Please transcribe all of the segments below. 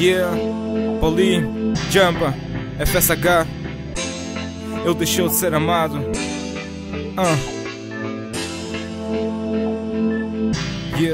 Yeah, Poli, Jumpa, FSH. Ele deixou de ser amado. Yeah.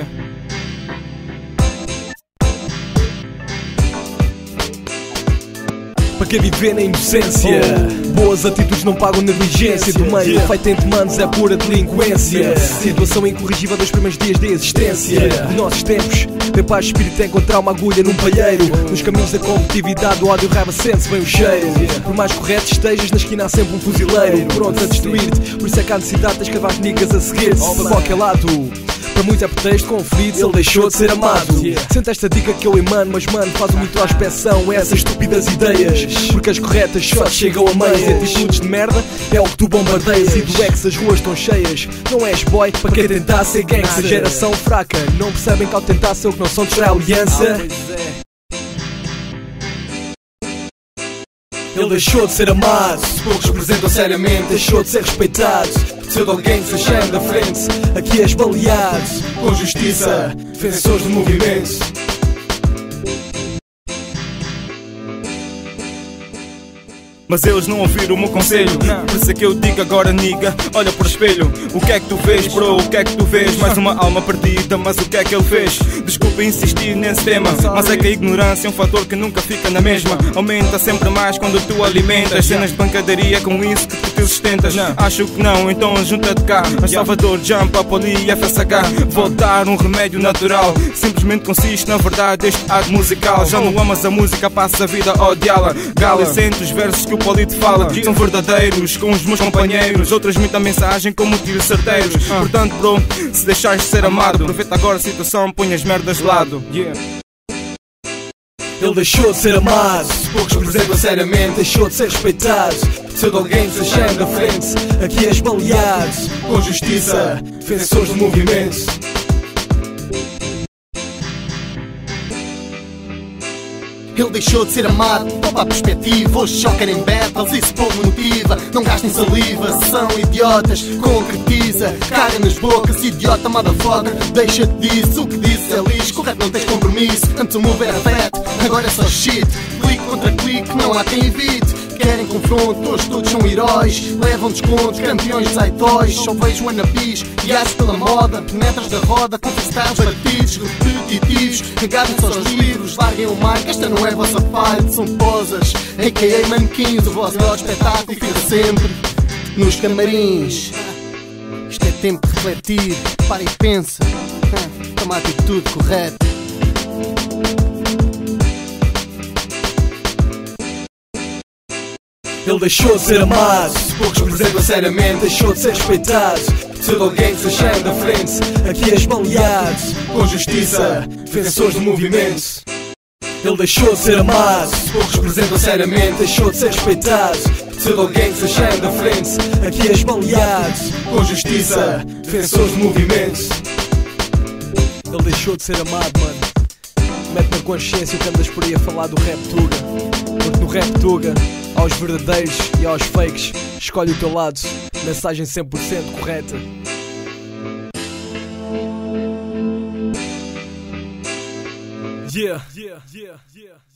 Para quem viver na inocência, boas atitudes não pagam negligência. Do meio feito entre manos é pura delinquência. Situação incorrigível dos primeiros dias de existência. Nos nossos tempos, tem paz de espírito é encontrar uma agulha num palheiro. Nos caminhos da competitividade, o ódio raiva sente-se bem o cheiro. Por mais correto estejas, na esquina há sempre um fuzileiro pronto a destruir-te. Por isso é que há necessidade de escavar as niggas a seguir-te para qualquer lado. Para muito é pretexto, conflito, ele deixou de ser amado. Sente esta dica que eu emano, mas mano, faz uma introspeção a essas estúpidas ideias. Porque as corretas só chegam a meias. Atitudes de merda é o que tu bombardeias. E do ex as ruas estão cheias. Não és boy para quem tentar ser gangsta. Geração fraca, não percebem que ao tentar ser o que não são de aliança. Ele deixou de ser amado, poucos representam seriamente. Deixou de ser respeitado, pseudo-alguém se achando da frente. Aqui és baleado, com justiça, defensores do movimento. Mas eles não ouviram o meu conselho. Por isso é que eu digo agora, niga, olha para o espelho. O que é que tu vês, bro? O que é que tu vês? Mais uma alma perdida, mas o que é que ele fez? Desculpa insistir nesse tema, mas é que a ignorância é um fator que nunca fica na mesma. Aumenta sempre mais quando tu alimentas cenas de pancadaria, com isso que tu te sustentas. Acho que não, então junta-te cá. A Salvador, Jumpa, Poli e FSH. Vou dar um remédio natural. Simplesmente consiste na verdade este ato musical. Já não amas a música, passas a vida a odiá-la. Gala, sente os versos que o Poli te fala, são verdadeiros com os meus companheiros. Eu transmito a mensagem com motivos certeiros. Portanto, bro, se deixares de ser amado, aproveita agora a situação, põe as merdas de lado. Ele deixou de ser amado, poucos representam seriamente. Deixou de ser respeitado, pseudo-alguém se achando da frente. Aqui és baleado, com justiça, defensores do movimento. Ele deixou de ser amado, topa a perspectiva. Hoje só querem battles, isso pouco motiva. Não gastem saliva, são idiotas. Concretiza, caga nas bocas, idiota, motherfucker. Deixa-te disso, o que disse é lixo. Correto, não tens compromisso, antes o move era fat, agora é só shit. Clique contra clique, não há quem evite. Querem confronto, hoje todos são heróis. Levam descontos, campeões de saitóis. Só vejo wannabes, guiados pela moda. Penetras da roda, com freestyles batidos, repetitivos. Agarrem-se aos livros, larguem o mic. Esta não é a vossa fight, são posas, a.k.a. manequins. O vosso melhor espetáculo fica sempre nos camarins. Isto é tempo de refletir, para e pensa. Toma a atitude correta. Ele deixou de ser amado, poucos representam seriamente. Deixou de ser respeitado, pseudo-alguém se achando da frente. Aqui és baleado, com justiça, defensores do movimento. Ele deixou de ser amado, poucos representam seriamente. Deixou de ser respeitado, pseudo-alguém se achando da frente. Aqui és baleado, com justiça, defensores do movimento. Ele deixou de ser amado, mano. Mete na consciência que andas por aí a falar do rap Tuga. Porque no rap Tuga, aos verdadeiros e aos fakes, escolhe o teu lado. Mensagem 100% correta. Yeah.